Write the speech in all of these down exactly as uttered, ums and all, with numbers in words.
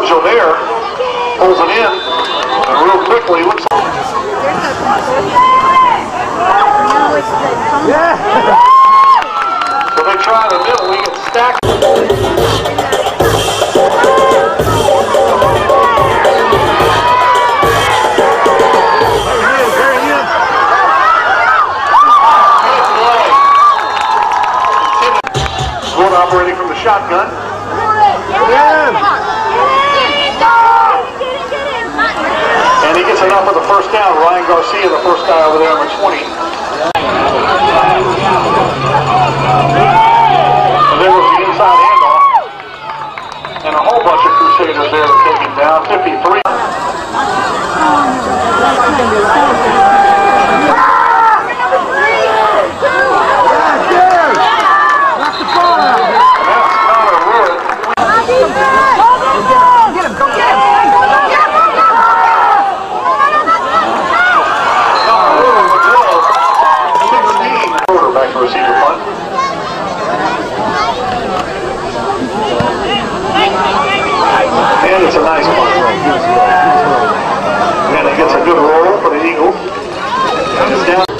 Joubert pulls it in, and real quickly looks like. Yeah. So they try in the middle, we get stacked. One operating from the shotgun. And he gets enough of the first down. Ryan Garcia, the first guy over there, number twenty. And there was the inside handoff. And a whole bunch of Crusaders there to take him down. fifty-three. Receiver punt. And it's a nice punt. And it gets a good roll for the Eagles. And it's down.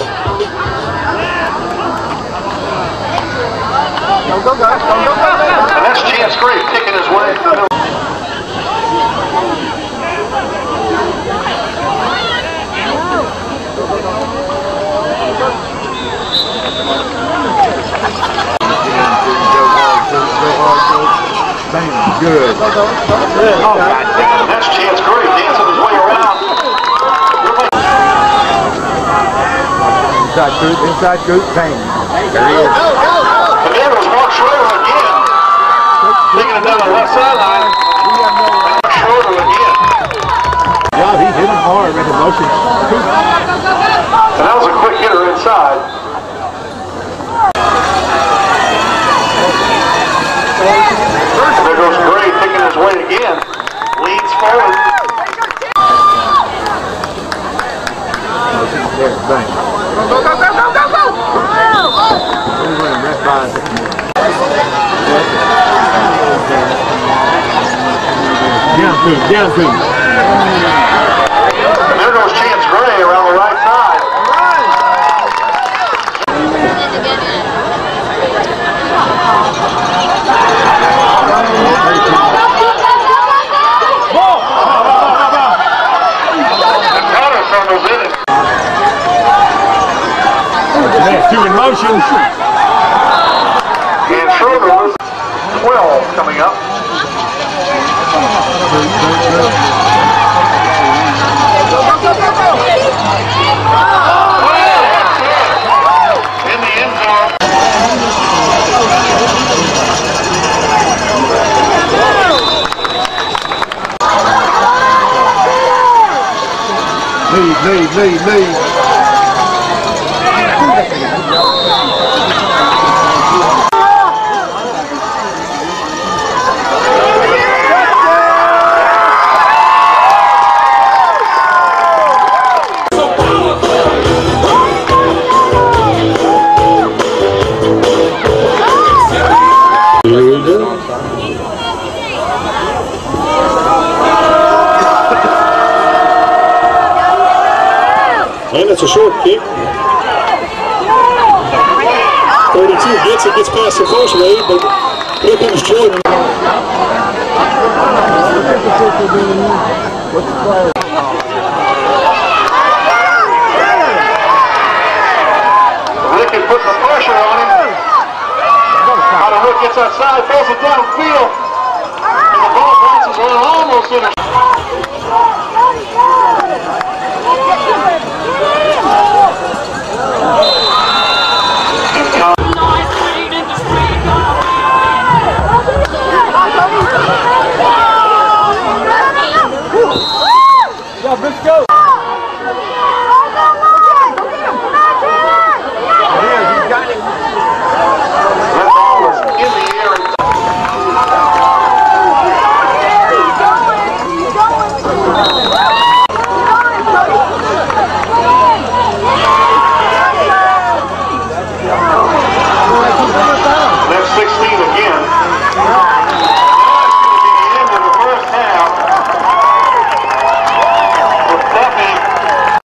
Go, go, guys. Go, go, go. And that's Chance Gray picking his way. Good. Oh, God. That's Chance Gray dancing his way around. Inside Coop, inside Coop, bang. There he is. And there was Mark Schroeder again. Taking it down the left sideline. Mark Schroeder again. Yeah, he hit him hard with the motion. And that was a quick hitter inside. There goes Gray picking his way again. Leans forward. There, bang. Go, go, go, go, go, go, go! Right by us. Down two, down two. And there goes Chance Gray around the right side. Two in motion. And Schroeder was twelve coming up. In the end zone. Lead, lead, lead, lead. And it's a short kick. thirty-two gets it, gets past the first wave, but here comes Jordan. Ricky putting the pressure on him. Out of Rick gets outside, throws it downfield. And the ball bounces on almost in a